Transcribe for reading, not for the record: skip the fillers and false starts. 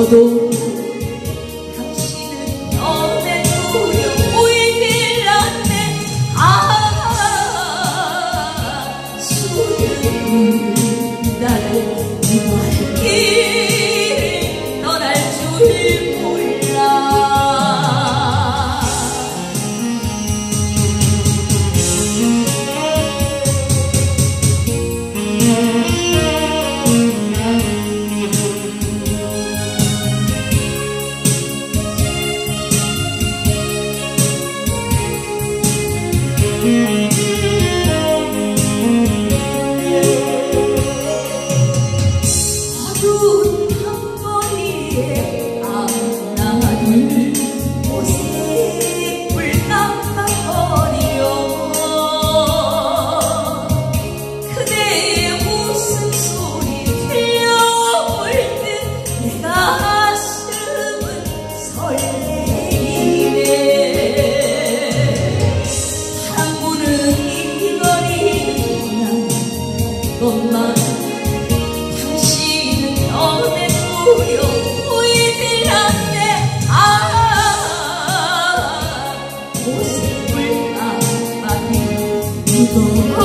저도 당신은 너의 두려움이 났네. 수는 나를 이동할 길을 떠날 줄 몰라. 어두운 밤거리에 하나둘 옷에 불깜깜거리여 그대의 웃음소리 들려올 듯 내 가슴은 설레이네. 바람부는 이 거리는 것만 당신은 너의 두려움이 들었네. 모습을 깜빡이 이거